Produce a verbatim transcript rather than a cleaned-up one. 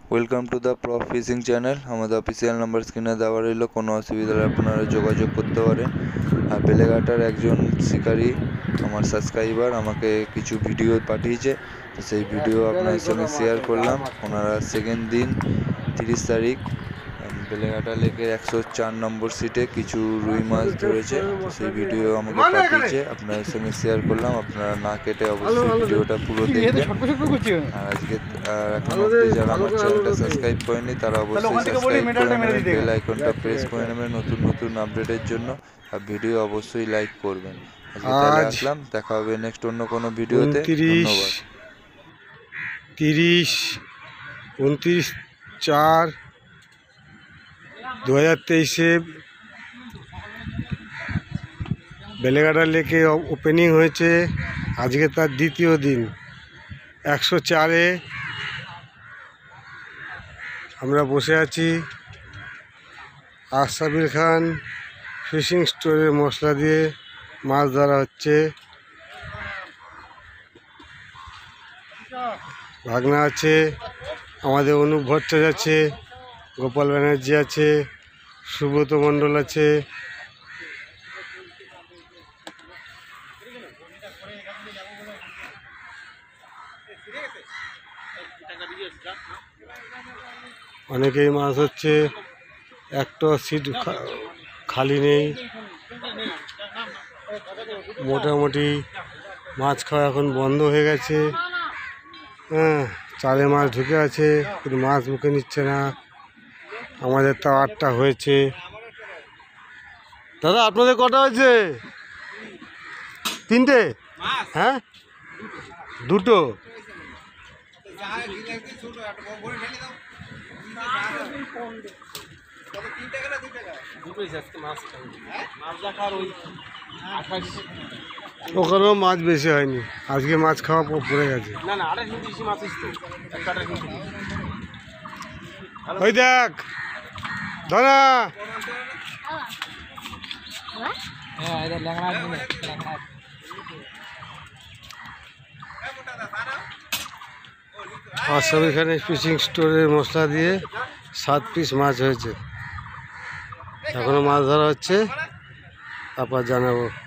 Welcome to the prof fishing channel. আমাদের official number স্ক্রিনে দেওয়া রইল, কোনো অসুবিধা হলে আপনারা যোগাযোগ করতে পারেন। আর বেলেঘাটার একজন শিকারী আমার সাবস্ক্রাইবার আমাকে কিছু ভিডিও পাঠিয়েছে, তো সেই ভিডিও আপনাদের সঙ্গে শেয়ার করলাম। ওনারা সেকেন্ড দিন তিরিশ তারিখ বেলেঘাটা লেকের একশো চার নম্বর সিটে কিছু রুই মাছ ধরেছে, তো সেই ভিডিও আমাকে পাঠিয়েছে, আপনাদের সঙ্গে শেয়ার করলাম। আপনারা না কেটে অবশ্যই ভিডিওটা পুরো দেখবেন। আর আজকে এখন অবধি যারা আমার চ্যানেলটা সাবস্ক্রাইব করেনি তারা অবশ্যই সাবস্ক্রাইব করে নেবেন, বেল আইকনটা প্রেস করে নেবেন নতুন নতুন আপডেটের জন্য। আর ভিডিও অবশ্যই লাইক করবেন। আজকে তাহলে আসলাম, দেখা হবে নেক্সট অন্য কোনো ভিডিওতে। ধন্যবাদ। তিরিশ উনত্রিশ চার দু হাজার তেইশে বেলেঘাটা লেকে ওপেনিং হয়েছে। আজকে তার দ্বিতীয় দিন। একশো চারে আমরা বসে আছি। আশরাফুল খান ফিশিং স্টোরের মশলা দিয়ে মাছ ধরা হচ্ছে। ভাগনা আছে, আমাদের অনুপ ভট্টাচার্য আছে, গোপাল ব্যানার্জি আছে, সুব্রত মণ্ডল আছে। অনেকেই মাছ হচ্ছে, একটা সিট খালি নেই। মোটামুটি মাছ খাওয়া এখন বন্ধ হয়ে গেছে। হ্যাঁ, চারে মাছ ঢুকে আছে, কিন্তু মাছ মুখে নিচ্ছে না। আমাদের তো আটটা হয়েছে। দাদা আপনাদের কটা হয়েছে? তিনটে? হ্যাঁ, দুটো। ওখানেও মাছ বেশি হয়নি, আজকে মাছ খাওয়া পড়ে গেছে। ওই দেখ ধরা আসাম এখানে ফিশিং স্টোরের মশলা দিয়ে সাত পিস মাছ হয়েছে। এখনো মাছ ধরা হচ্ছে, তারপর জানাবো।